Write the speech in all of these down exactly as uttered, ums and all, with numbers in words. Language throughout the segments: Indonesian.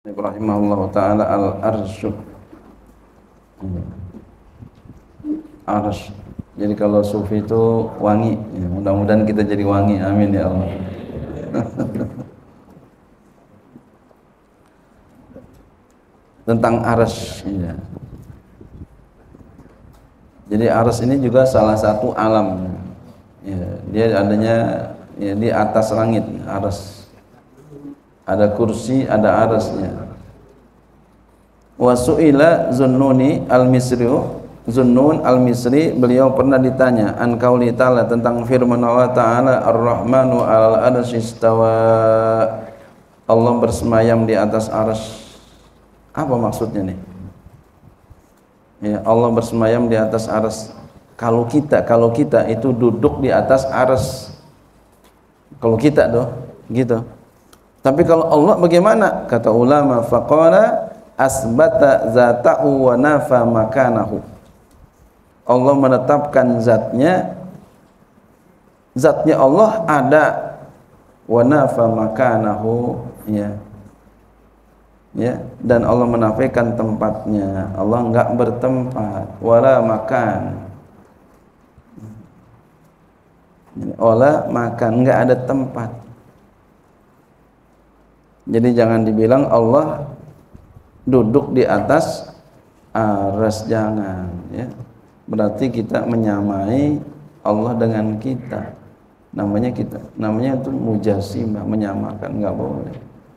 rahimahullah taala al-arsy. Arsy. Jadi kalau sufi itu wangi, ya, mudah-mudahan kita jadi wangi, amin ya Allah. Tentang arsy, ya. Jadi arsy ini juga salah satu alam, ya, dia adanya ya di atas langit, arsy. Ada kursi, ada arsy-nya. Wa su'ila Zunnuni al-Misri, Zunnun al-Misri, beliau pernah ditanya an qauli ta'ala, tentang firman Allah Ta'ala Ar-Rahmanu 'alal 'arsy istawa, Allah bersemayam di atas arsy. Apa maksudnya nih? Ya, Allah bersemayam di atas arsy. Kalau kita, kalau kita itu duduk di atas arsy. Kalau kita tuh, gitu. Tapi kalau Allah bagaimana? Kata ulama, faqala asbata zatahu wa nafa makanahu. Allah menetapkan zatnya, zatnya Allah ada, wa nafa makanahu, ya. Ya, dan Allah menafikan tempatnya. Allah enggak bertempat, wala makan. Wala makan, enggak ada tempat. Jadi jangan dibilang Allah duduk di atas arsy, jangan, ya. Berarti kita menyamai Allah dengan kita. Namanya kita, namanya itu mujassimah, menyamakan, enggak boleh.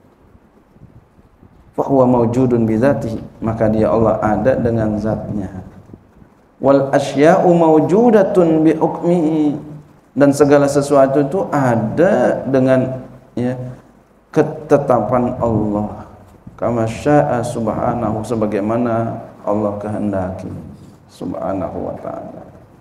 Fa huwa mawjudun bi dzatihi, maka dia Allah ada dengan zatnya. Wal asya'u mawjudatun bi hukmihi, dan segala sesuatu itu ada dengan, ya, ketetapan Allah, kama syaa subhanahu, sebagaimana Allah kehendaki subhanahu wa ta'ala.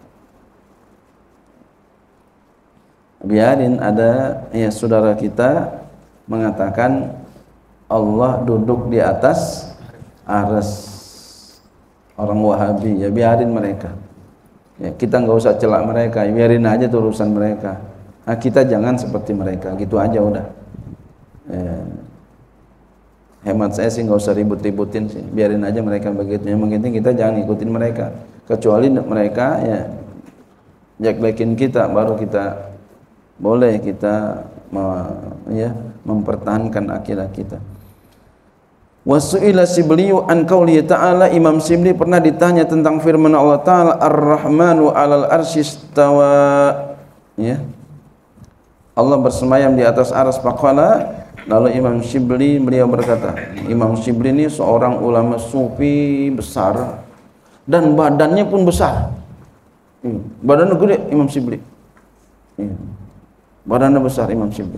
Biarin ada, ya, saudara kita mengatakan Allah duduk di atas arsy, orang Wahabi, ya biarin mereka, ya, kita nggak usah celak mereka, ya, biarin aja itu urusan mereka. Nah, kita jangan seperti mereka, gitu aja udah. Ya. Hemat saya sih nggak usah ribut-ributin sih, biarin aja mereka begitu. Yang penting kita jangan ikutin mereka, kecuali mereka, ya, jelek-jelekin kita, baru kita boleh kita, ya, mempertahankan akidah kita. Wasu'ila Sibliyu an qauli ta'ala, Imam Sibli pernah ditanya tentang firman Allah Ta'ala Ar-Rahmanu 'alal 'arsy istawa, ya, Allah bersemayam di atas arsy. Faqala, lalu Imam Shibli beliau berkata, Imam Shibli ini seorang ulama sufi besar dan badannya pun besar. Hmm. Badannya gede Imam Shibli. Hmm. Badannya besar Imam Shibli.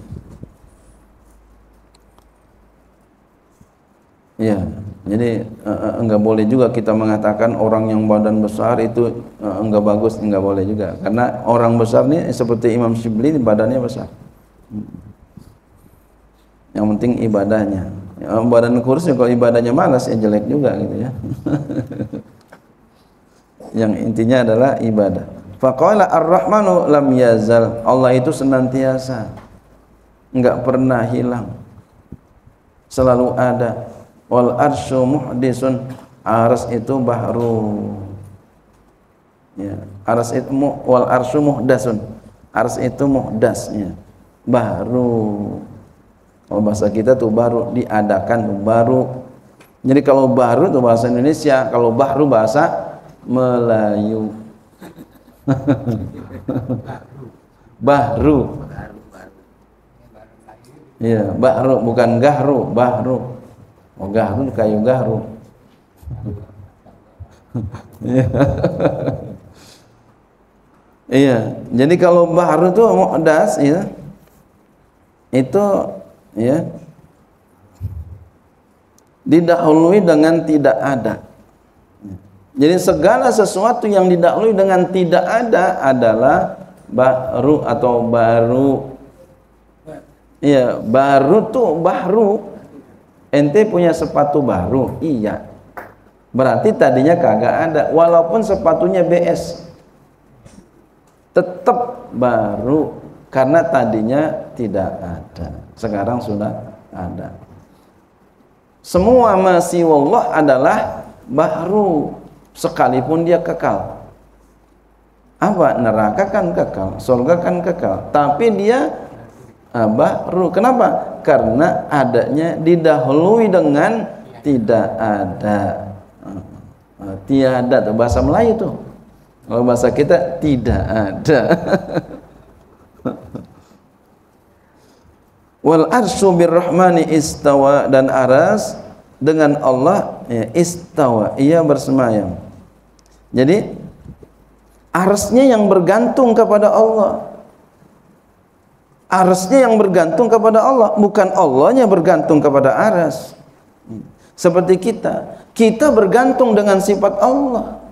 Ya, jadi uh, enggak boleh juga kita mengatakan orang yang badan besar itu uh, enggak bagus, enggak boleh juga. Karena orang besar nih seperti Imam Shibli badannya besar. Hmm. Yang penting ibadahnya. Ya, badan kurus kalau ibadahnya malas ya jelek juga gitu, ya. Yang intinya adalah ibadah. Faqala Ar-Rahmanu lam yazal, Allah itu senantiasa, enggak pernah hilang, selalu ada. Wal arsyu muhdisun, arsy itu bahru, ya, arsy itu mu, wal arsyu muhdasun, arsy itu muhdasnya, baru. Kalau bahasa kita tuh baru, diadakan, baru. Jadi kalau baru itu bahasa Indonesia, kalau bahru bahasa Melayu. Bahru. Iya, bahru bukan gahru, bahru. Oh, gahru kayu gahru. Iya, jadi kalau bahru itu muhdas, ya, itu, ya, didahului dengan tidak ada. Jadi segala sesuatu yang didahului dengan tidak ada adalah baru atau baru. Iya, baru tuh bahru. Ente punya sepatu baru, iya. Berarti tadinya kagak ada, walaupun sepatunya B S. Tetap baru karena tadinya tidak ada. Sekarang sudah ada. Semua masih wallah adalah baru, sekalipun dia kekal. Apa? Neraka kan kekal, surga kan kekal, tapi dia ah, baru. Kenapa? Karena adanya didahului dengan tidak ada. Ah, tiada tuh bahasa Melayu tuh. Kalau bahasa kita tidak ada. Wal arsyu birrahmani istawa, dan aras dengan Allah ya, istawa, ia bersemayam. Jadi arasnya yang bergantung kepada Allah. Arasnya yang bergantung kepada Allah, bukan Allahnya bergantung kepada aras. Seperti kita, kita bergantung dengan sifat Allah.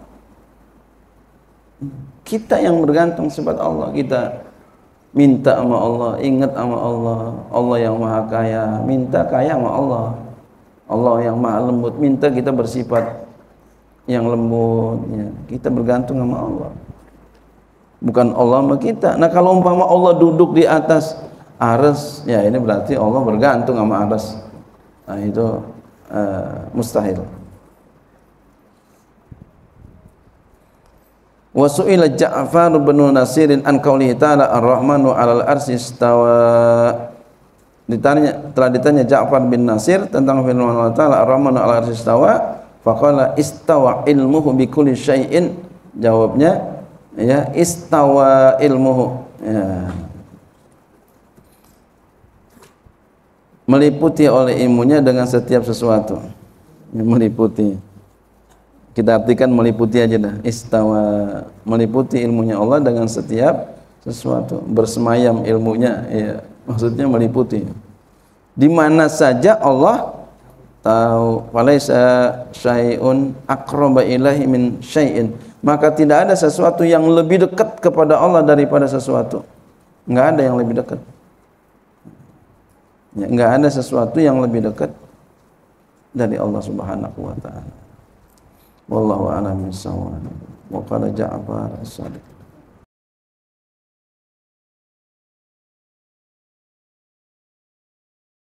Kita yang bergantung sifat Allah, kita minta sama Allah, ingat sama Allah. Allah yang maha kaya, minta kaya sama Allah. Allah yang maha lembut, minta kita bersifat yang lembut ya. Kita bergantung sama Allah, bukan Allah sama kita. Nah kalau umpama Allah duduk di atas aras, ya ini berarti Allah bergantung sama aras. Nah itu uh, mustahil. Wa su'ila Ja'far bin Nasirin an qaulihi ta'ala ar-rahmanu 'alal arsy istawa. Ditanya, telah ditanya Ja'far bin Nasir tentang firman Allah Ta'ala ar-rahmanu 'alal arsy istawa, faqala istawa ilmuhu bi kulli syai'in. Jawabnya ya istawa ilmuhu ya, meliputi oleh ilmunya dengan setiap sesuatu. Ya, meliputi, kita artikan meliputi aja dah. Istawa, meliputi ilmunya Allah dengan setiap sesuatu, bersemayam ilmunya ya, maksudnya meliputi di mana saja Allah tahu. Falaisa syai'un aqraba ilaihi min syai'in, maka tidak ada sesuatu yang lebih dekat kepada Allah daripada sesuatu. Enggak ada yang lebih dekat ya, enggak ada sesuatu yang lebih dekat dari Allah Subhanahu wa ta'ala. Wallahu a'lam bissawab. Wa qala Ja'far as-Sadiq.